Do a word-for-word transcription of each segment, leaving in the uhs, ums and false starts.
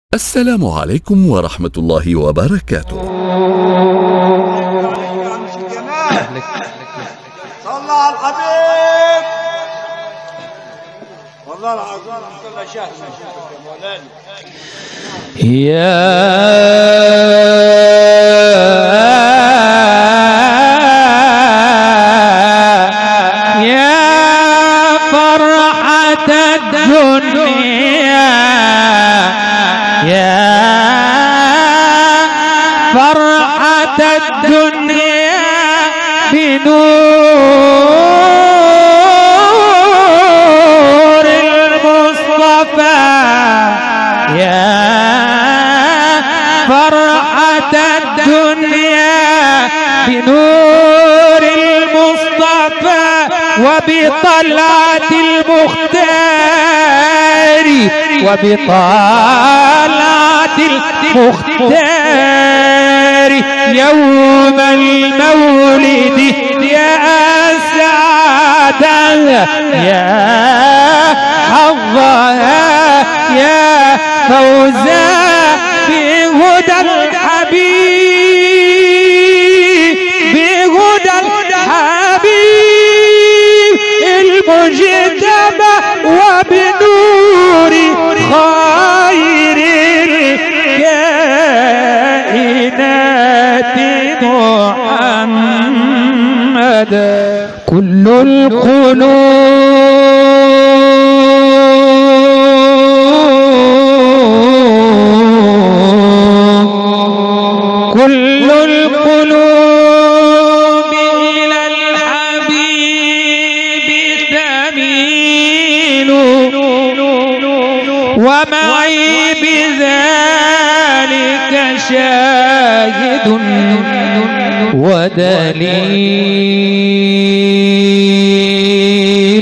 السلام عليكم ورحمة الله وبركاته. صلى على الحبيب والله العظيم كل شهر يا مولانا. يا يا فرحة الدنيا، يا فرحة الدنيا بنور المصطفى، يا فرحة الدنيا بنور المصطفى وبطلعة المختار، وبطلعة المختار يوم المولد يا أسعدها، يا حظها، يا فوزها بهدى الحبيب، بهدى الحبيب المجتبى وبنور خير الكائنات محمد. كل القلوب كل القلوب إلى الحبيب تميل، ومعي بذلك شاهد ودليل.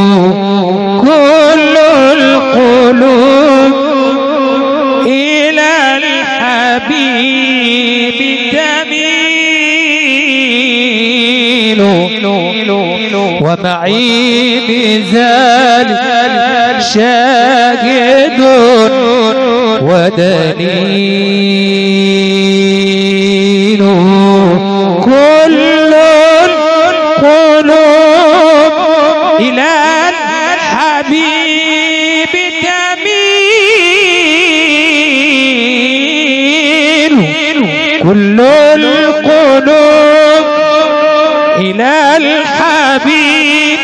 كل القلوب إلى الحبيب تميل، ومعي بذلك شاهد ودليل. كل القلوب إلى الحبيب تميل، كل القلوب إلى الحبيب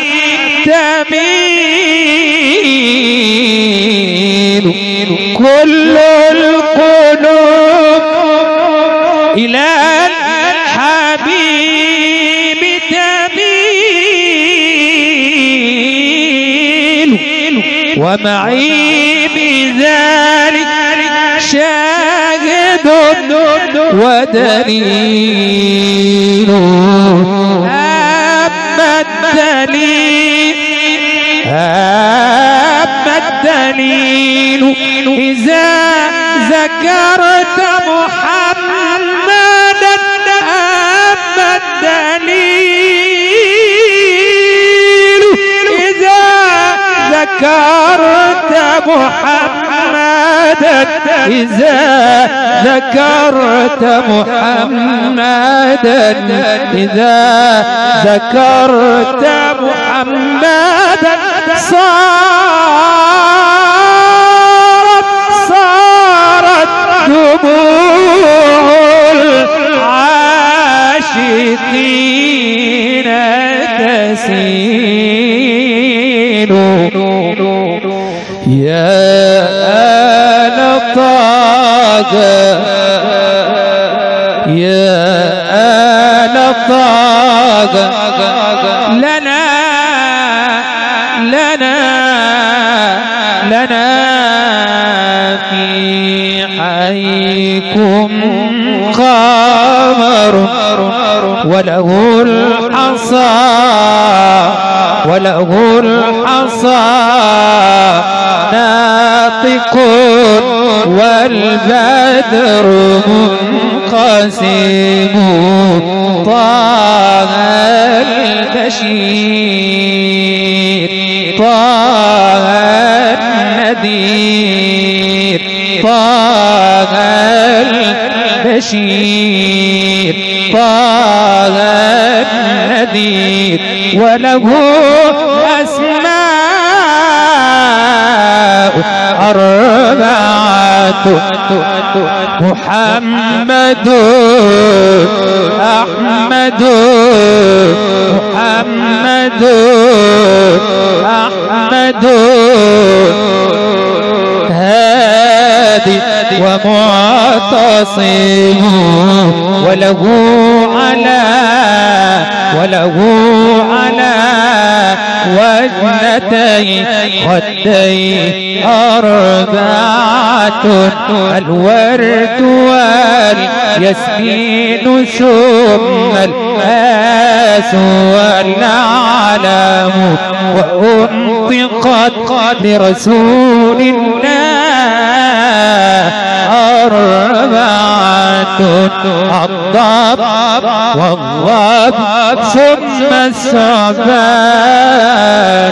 تميل، كل القلوب إلى الحبيب تميل، ومعي بذلك شاهد ودليل. أما الدليل أما الدليل إذا ذكرت محمدا، أما الدليل إذا ذكرت محمدا، إذا ذكرت محمدا، إذا ذكرت محمدا صارت صارت دموع العاشقين تسيل. يا آل طه، يا آل طه لنا لنا لنا في حيكم قمر، وله الحصى وله الحصى ناطق، والبدر منقسم. طه البشير، طه النذير، طه طه البشير طه النذير وله أسماء أربعة محمد أحمد محمد أحمد هادي ومعتصم وله على وله على وجنتي خدي أربعة الورد والياسمين ثم الآس والعلم وأنطقت لرسول الله أربعة الضب والضب ثم الثعبان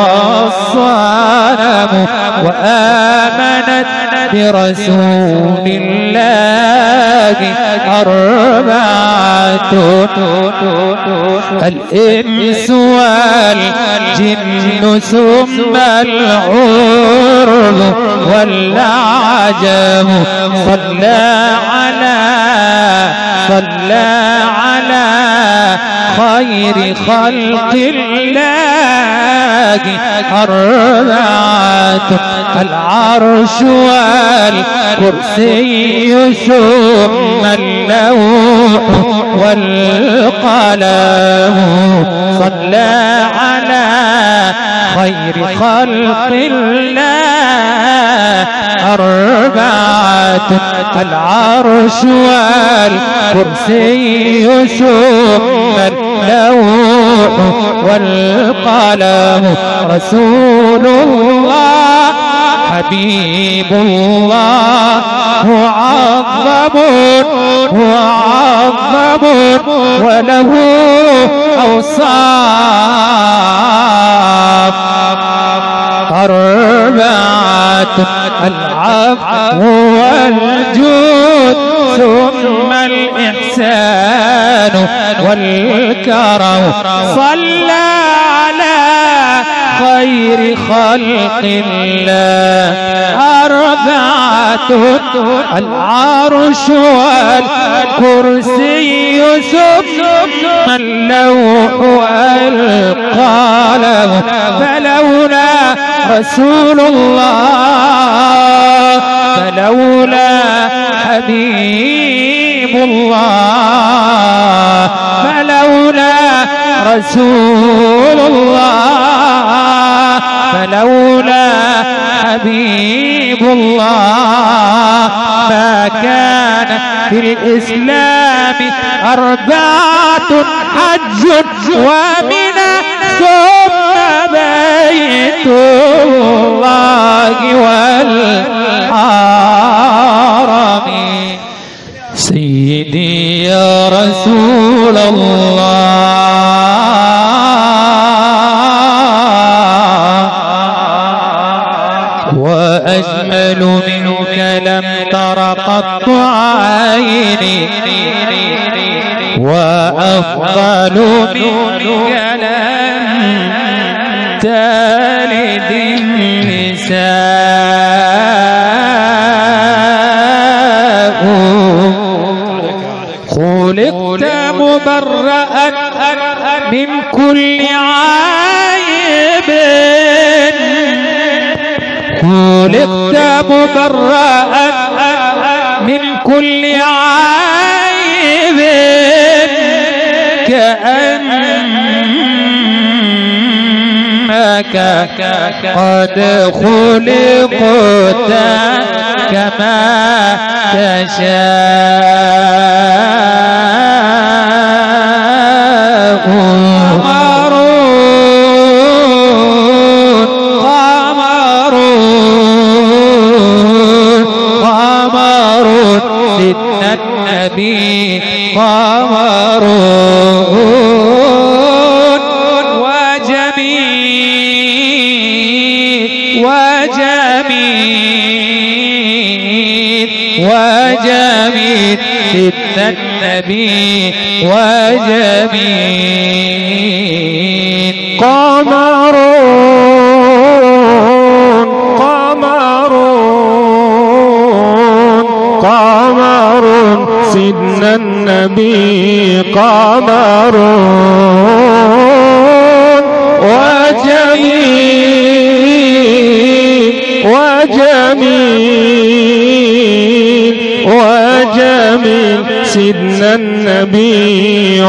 والصنم وآمنت برسول الله أربعة الإنس والجن ثم العرب والعجم صلى على صلى على خير خلق الله أربعة العرش والكرسي ثم اللوح والقلم صلى على خير خلق الله أربعة العرش والكرسي ثم اللوح والقلم رسول الله حبيب الله معظم معظم وله أوصاف أربعة العفو والجود ثم الإحسان والكرم صلى على خير خلق الله أربعة العرش والكرسي ثم اللوح والقلم فلولا رسول الله فلولا حبيب الله فلولا رسول الله فلولا حبيب الله ما كان في الإسلام أربعة حج ومنى ثم بيت الله والحرم سيدي يا رسول الله وأجمل منك لم تر قط عيني وأفضل منك لم تلد النساء خلقت مبرأ من كل عيب خلقت مبرأ من كل عيب كأنك قد خلقت كما تشاء قمرون قمرون قمرون سيدنا النبي قمرون وجميل وجميل وجميل سيدنا النبي وجميل. قمرون قمرون قمرون سيدنا النبي قمرون وجميل وجميل وجميل سيدنا النبي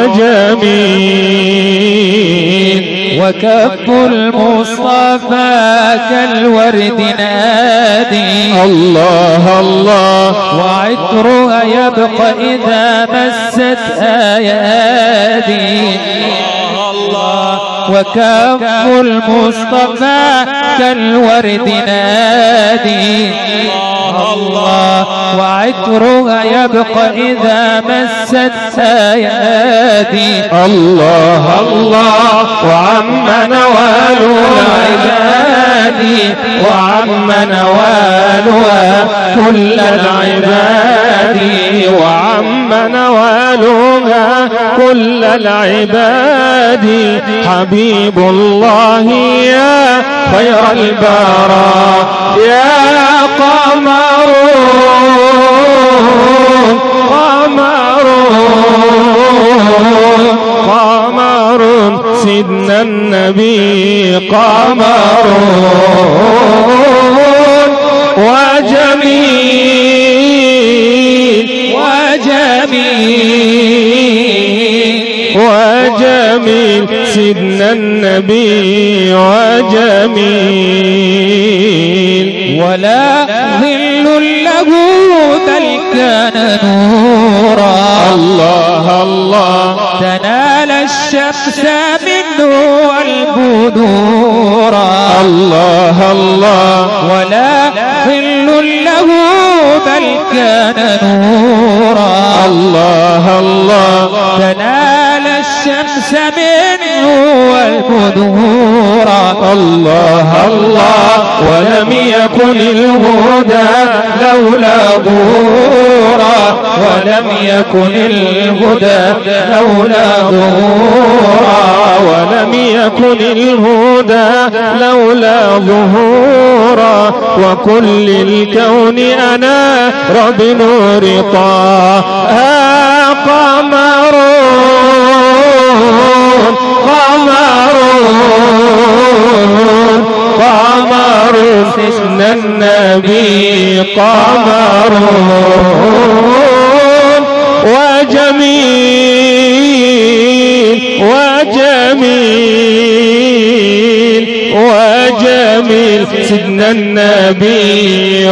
وجميل. وكف المصطفى كالورد نادي الله الله وعطرها يبقى إذا مست أيادي الله. وكف المصطفى كالورد نادي الله وعطرها يبقى إذا مست أيادي الله الله. وعم نوالها عبادي وعم نوالها كل العباد وعم نوالها كل العباد. حبيب الله يا خير البراء يا قمرون قمرون قمرون سيدنا النبي قمرون وجميل وجميل وجميل سيدنا النبي وجميل. ولا ظل له بل كان نورا الله الله تنال الشمس منه والبدورا الله الله. ولا ظل له بل كان نورا الله الله تنال الشمس منه والبدورا الله الله. ولم يكن الهدى لولا ظهورا ولم يكن الهدى لولا ظهورا ولم يكن الهدى لولا ظهورا. وكل الكون أنار بنور طه قمرون قمرون قمرون سيدنا النبي قمرون وجميل وجميل وجميل سيدنا النبي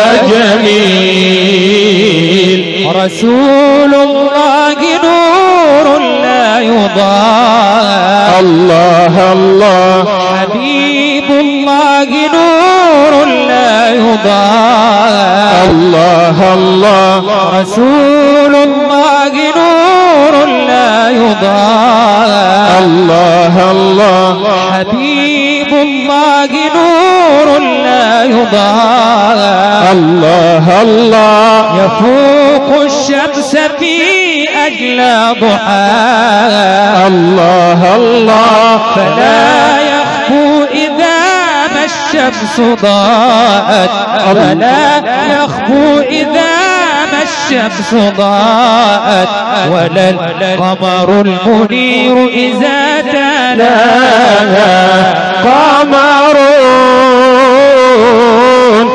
وجميل. رسول الله نور لا يضاهى الله الله. حبيب الله نور لا يضاهى الله الله. رسول الله نور لا يضاهى الله الله. حبيب الله نور لا يضاهى الله الله. يفوق الشمس في أجلى ضحاها الله الله. فلا يخفو إذا ما الشمس ضاءت فلا يخفو إذا ما الشمس ضاءت ولا القمر المنير إذا تلاها. قمرون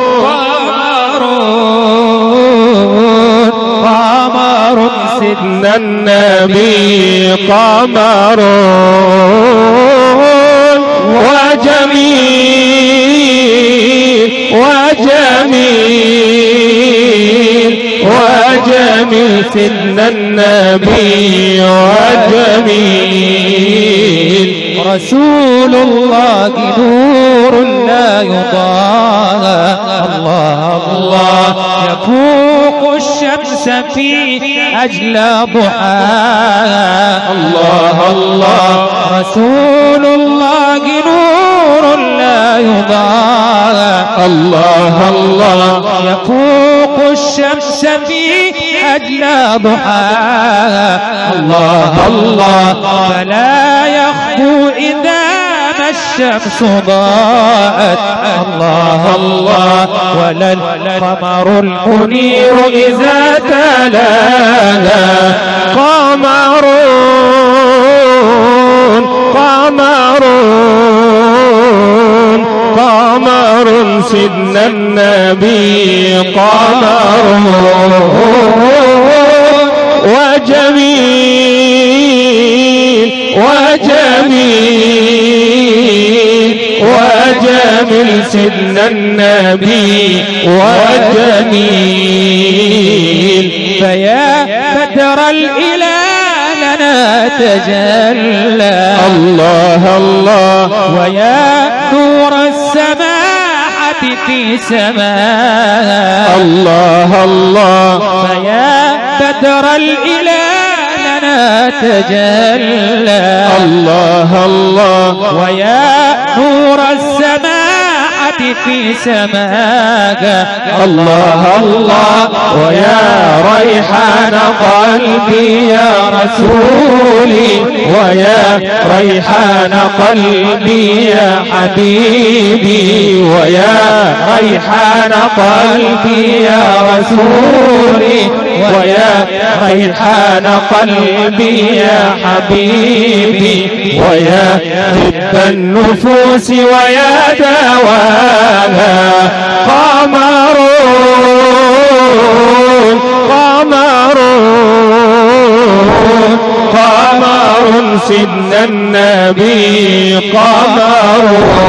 قمرون قمر سيدنا النبي قمرون وجميل وجميل وجميل سيدنا النبي وجميل. رسول الله نور لا يضاهى الله الله. يفوق الشمس في أجلى ضحاها الله الله. رسول الله نور لا يضاهى الله الله. يفوق يفوق الشمس في أجلى ضحاها الله الله فلا يخفو إذا ما الشمس ضاءت الله الله ولا القمر المنير إذا تلاها قمر قمر قمر سيدنا النبي قمر وجميل وجميل وجميل سيدنا النبي وجميل فيا بدر الإله لنا تجلى الله الله ويا نور السماحة في سماها الله الله فيا بدر الإله لنا تجلى الله الله ويا نور السماحة في سماك الله الله ويا ريحان قلبي يا رسولي ويا ريحان قلبي يا حبيبي ويا ريحان قلبي يا رسولي ويا ريحان قلبي يا حبيبي ويا طب النفوس ويا دواها قمر قمر قمر سيدنا النبي قمر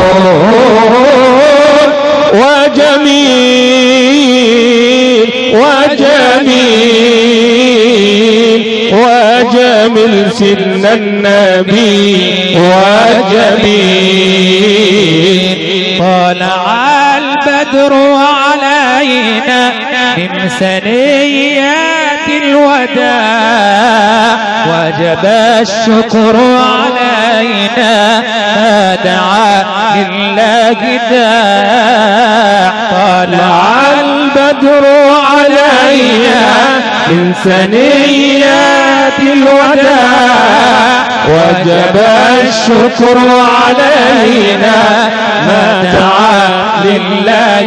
وجميل وجميل وجميل سيدنا النبي وجميل طلع البدر علينا من ثنيات الوداع وجب الشكر علينا ما دعا لله داع طلع البدر علينا من ثنيات الوداع وجب الشكر علينا ما دعا لله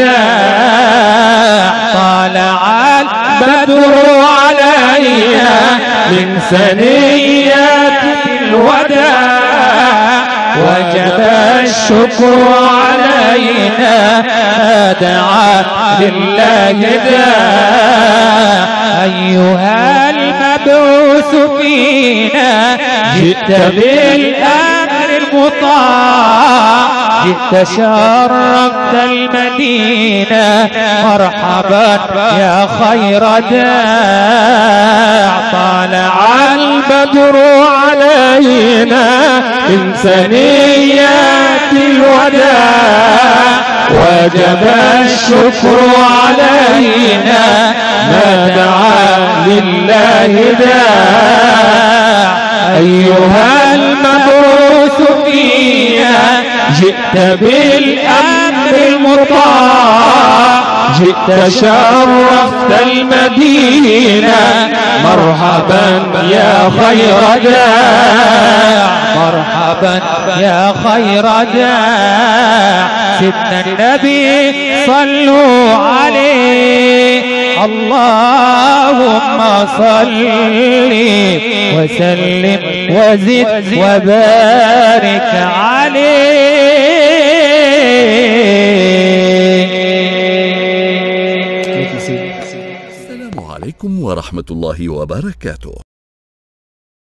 داع طلع البدر علينا من ثنيات الوداع وجب الشكر علينا ما دعا لله داع أيها المبعوث فينا جئت بالأمر المطاع جئت شرفت المدينة مرحبا يا خير داع طلع البدر علينا من ثنيات الوداع وجب الشكر علينا ما دعا لله داع أيها المبعوث فينا جئت بالأمر المطاع جئت شرفت المدينة مرحبا يا خير داع مرحبا يا خير داع سيدنا النبي صلوا عليه اللهم صل وسلم وزد وبارك عليه. السلام عليكم ورحمة الله وبركاته.